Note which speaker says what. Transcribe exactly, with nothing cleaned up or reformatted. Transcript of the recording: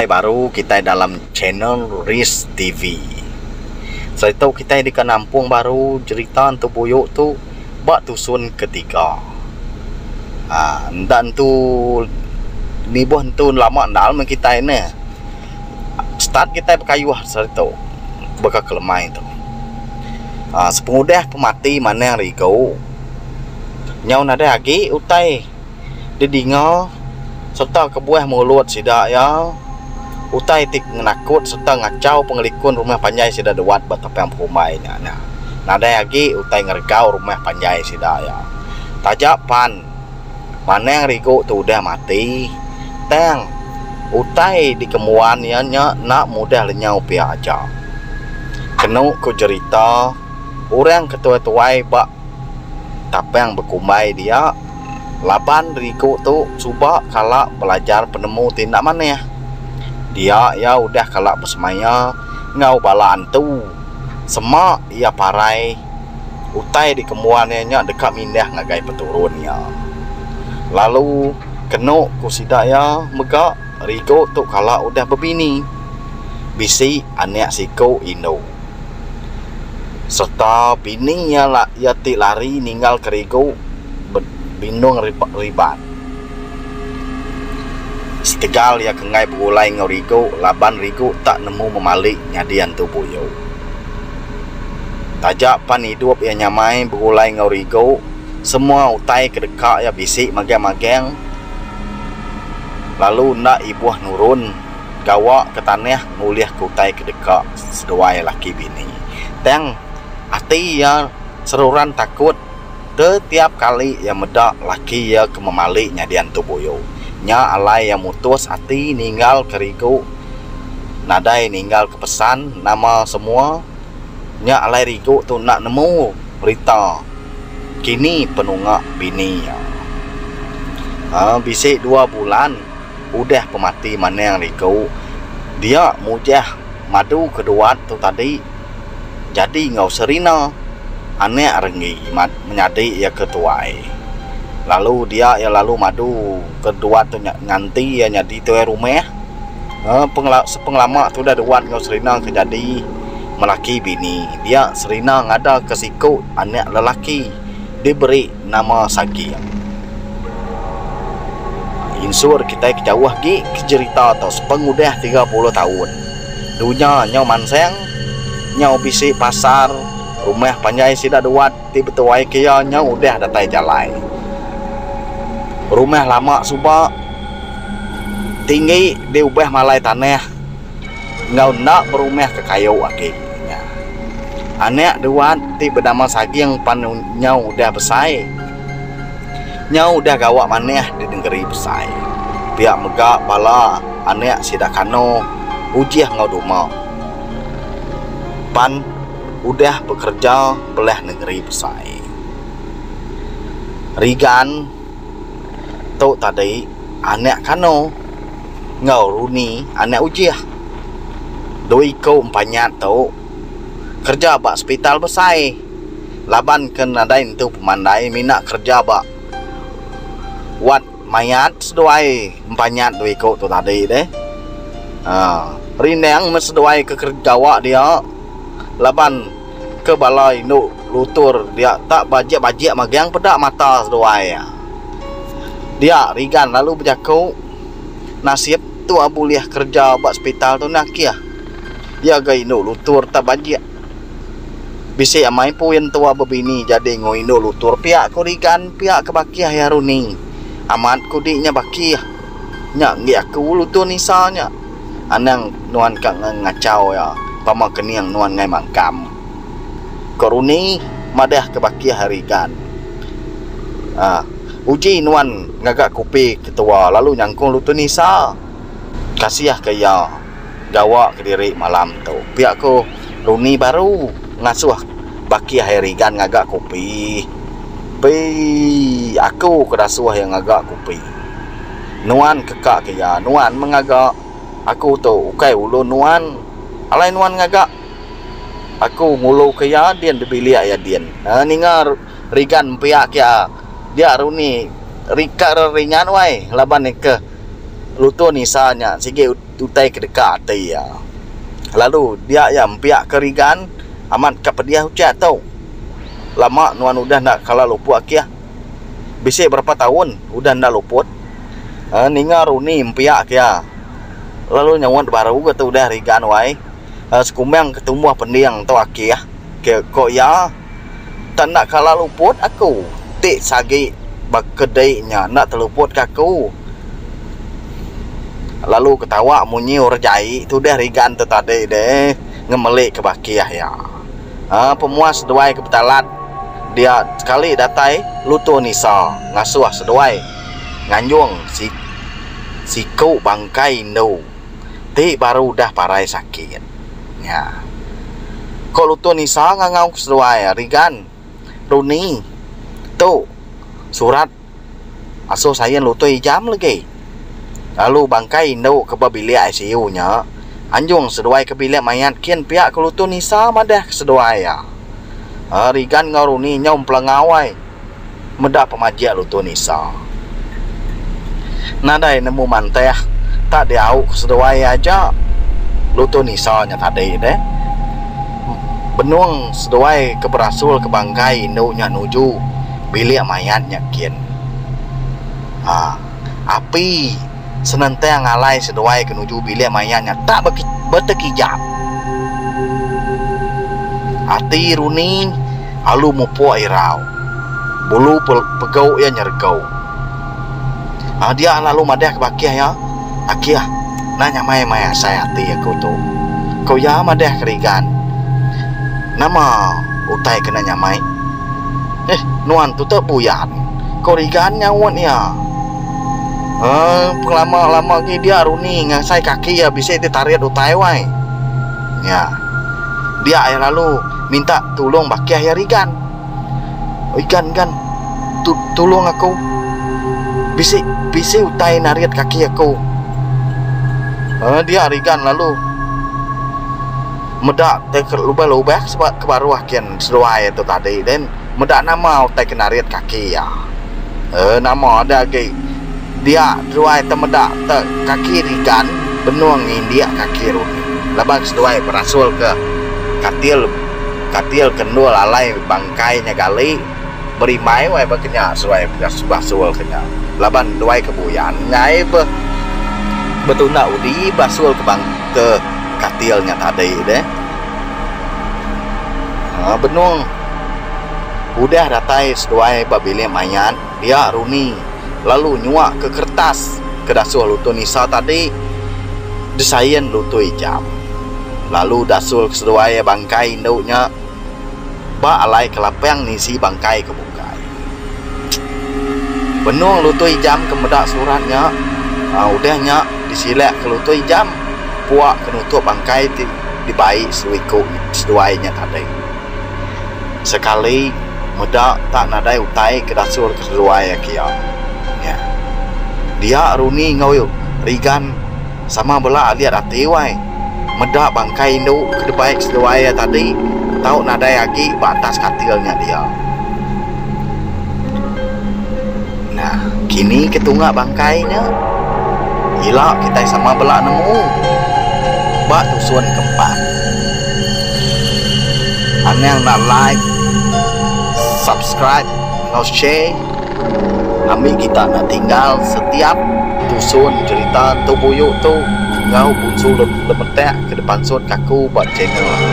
Speaker 1: mulai baru kita dalam channel Riz T V. Saya tahu kita di Kenampung baru cerita untuk buyuk tu bak tusun ketiga. Ah, dan tu ni buah tu lama dalam kita ini. Start kita berkayuh saya tahu bakal kelemai tu. Ah, sepengudah pemati mana yang rigau. Nyau nada lagi utai dia dengar serta kebuah mulut sidak ya utai tik menakut serta ngacau pengelikun rumah panjai sidak dewat batapang perumainya nah nada lagi utai ngergau rumah panjai sidak ya tajapan mana yang rigo tu udah mati teng utai di kemuan ya nak mudah lenyau pihak aja kenu ku cerita orang ketua tuai bak tapang berkumai dia laban rigo tu cuba kalau belajar penemu tindak mana ya dia ya udah kalau bersemaya ngau balaan tu semak ia parai utai di kemuannya dekat mindah ngagai peturunnya lalu kena kusida ya megak rigo tu kalau udah berbini bisi anak siko indo serta bininya lah ia ti lari ninggal ke rigo bindung ribat setegal ya kengai berulai ngau rigo laban rigo tak nemu memalik nyadian tu buyo tajak pan hidup ya nyamai berulai ngau rigo semua utai kedekak ya bisik magang-magang lalu nak ibuah nurun gawak ke tanah nguliah ke utai kedekak seduai laki bini teng hati ya seruran takut setiap kali yang medak laki ya ke memalik nyadian tubuyo nya alai yang mutus hati ninggal ke rigo nadai ninggal ke pesan nama semua nya alai rigo tu nak nemu berita kini penunggak bini ya. Ha, bisik dua bulan udah pemati mana yang rigo dia mujah madu kedua tu tadi jadi ngau serina anek rengi menyadi ya ketuai lalu dia ya lalu madu kedua tu nganti ya nyadi tu rumah eh, pengla, sepenglama tu dah duat ngau serina kejadi melaki bini dia serina ngada kesiko anak lelaki diberi nama Sagi insur kita kejauh gi kecerita atau sepengudah tiga puluh tahun dunia nyau manseng nyau bisi pasar rumah panjai sidak duat ti betuai kianya udah datai jalai rumah lama subak tinggi diubah malai tanah ngau nak berumah ke kayu akhirnya anak duat ti bernama Sagi yang panunya udah besai nyau udah gawak maneh di negeri besai pihak megak bala anak sidak kano ujiah ngau dumau pan udah bekerja belah negeri besai rigan tu tadi anak kano ngau runi anak ujiah doi kau empanyat tu kerja bak hospital besai laban kenadain tu pemandai minak kerja bak wat mayat seduai empanyat doi kau tu tadi deh ah rindang meseduai ke kerjawa dia laban ke balai nu lutur dia tak bajak-bajak magang pedak mata seduai dia rigan lalu berjaku nasib tu abuliah kerja buat hospital tu nak ya dia gay nu lutur tak bajak bisi amai puin tua bebini jadi ngoi nu lutur pihak ku rigan pihak kebakiah ya runi amat kudinya bakiah nya ngi aku lutur nisanya anang nuan kang ngacau ya pama keniang nuan ngai mangkam koruni madah kebakiah harigan ah uji nuan ngagak kupi ketua lalu nyangkung lutu nisa kasiah kaya gawak ke diri malam tu pihak ko runi baru ngasuh bakiah harigan ngagak kupi pi aku kedasuh yang ngagak kupi nuan kekak kaya nuan mengagak aku tu ukai ulu nuan alai nuan ngagak aku ngulu kaya dian dibili ya dian nah, ningar rigan pihak ya dia runi rika ringan wai laban ke Luto Nisanya sige utai kedekat hati ya. Lalu dia yang pihak kerigan amat kepedia hujat tau. Lama nuan udah nak kalah luput akia. Bisik berapa tahun udah nak luput. Ha, ninga runi pihak kia. Lalu nyawat baru kata udah rigan wai. Ha, sekumang ketemu pendiang tau akia. Ke kok ya tak nak kalah luput aku. Tik sagi berkedainya nak terluput kaku. Lalu ketawa munyi urjai tu dah rigan tu tadi deh ngemelik ke bakiah ya. Ha, pemuas seduai kepetalat dia sekali datai Luto Nisa ngasuh seduai nganjung si si kau bangkai no ti baru dah parai sakit ya. Kok Luto Nisa ngangau seduai rigan Runi tu surat asuh saya Luto Ijam lagi. Lalu bangkai no ke bilik I C U nya. Anjung seduai ke bilik mayat kian pihak ke Luto Nisa madah seduai ya. Ha, rigan ngaruni nyom pelangawai. Medak pemajak Luto Nisa. Nadai nemu manteh tak diau ke seduai aja. Luto Nisa nya tadi deh. Benuang seduai ke berasul ke bangkai no nya nuju bilik mayatnya kian. Ha, api senentang ngalai seduai kenuju bilik mayatnya tak bertekijap. Hati Runi alu mupo irau bulu pegau ya nyergau. Ah, dia lalu madah ke bakiah ya. Akia nanya mai mai saya hati aku tu. Kau ya madah kerigan. Nama utai kena nyamai. Eh nuan tu tak buyan. Kau rigan nyawat ya. Eh, lama-lama ni dia Runi ngasai kaki ya bisa ditarik utai wai. Ya. Dia yang lalu minta tolong bakiah ya rigan. Oh, ikan kan. Tu, tolong aku. Bisa bisa utai narik kaki aku. Eh, dia rigan lalu medak te lubah-lubah sebab kebaruah kian seduai itu tadi dan medak nama utai kenarit kaki ya. Eh, nama ada lagi. Dia seduai temedak te kaki rigan benuang India kaki Runi. Labang seduai berasul ke katil katil kendul alai bangkainya gali berimai wai bakenya seduai berasul kenya. Laban duai kebuyan ngai be betuna udi basul ke bang ke katilnya tadi deh. Ha, benuang udah datai seduai babilia mayat dia Runi. Lalu nyuak ke kertas ke dasuh Luto Nisa tadi desain Luto Ijam. Lalu dasul ke seduai bangkai induknya ba alai kelapang nisi bangkai ke bukai. Benuang Luto Ijam kemedak suratnya. Ah, udahnya disilek ke Luto Ijam puak kenutup bangkai di, dibaik suiku seduainya tadi. Sekali medak tak nadai utai ke dasul ke seduai kia. Ya. Dia Runi ngau rigan sama bela lihat hati wai. Medak bangkai induk ke baik seduai tadi tahu nadai lagi batas katilnya dia. Nah, kini ketunggak bangkainya. Gila kita sama bela nemu. Bak tusuan keempat. Anda yang nak like, subscribe, no share. Kami kita nak tinggal setiap tusun cerita tu buyuk tu ngau bunsu lemetek ke depan sun kaku buat channel.